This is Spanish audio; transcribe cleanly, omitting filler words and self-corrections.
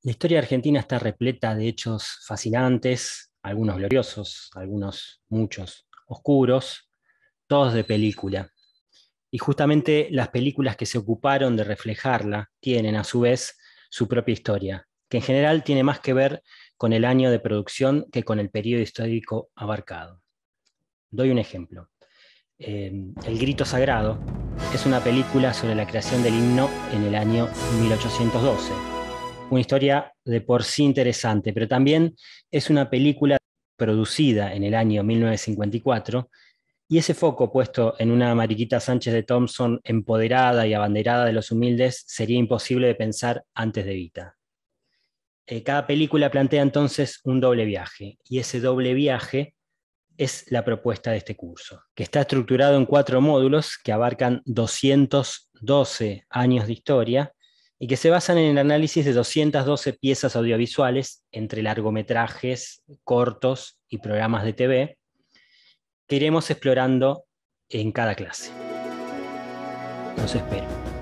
La historia argentina está repleta de hechos fascinantes, algunos gloriosos, algunos, muchos, oscuros, todos de película. Y justamente las películas que se ocuparon de reflejarla tienen a su vez su propia historia, que en general tiene más que ver con el año de producción que con el periodo histórico abarcado. Doy un ejemplo. El Grito Sagrado es una película sobre la creación del himno en el año 1812. Una historia de por sí interesante, pero también es una película producida en el año 1954 y ese foco puesto en una Mariquita Sánchez de Thompson empoderada y abanderada de los humildes sería imposible de pensar antes de Evita. Cada película plantea entonces un doble viaje y ese doble viaje es la propuesta de este curso, que está estructurado en 4 módulos que abarcan 212 años de historia y que se basan en el análisis de 212 piezas audiovisuales entre largometrajes, cortos y programas de TV que iremos explorando en cada clase. Los espero.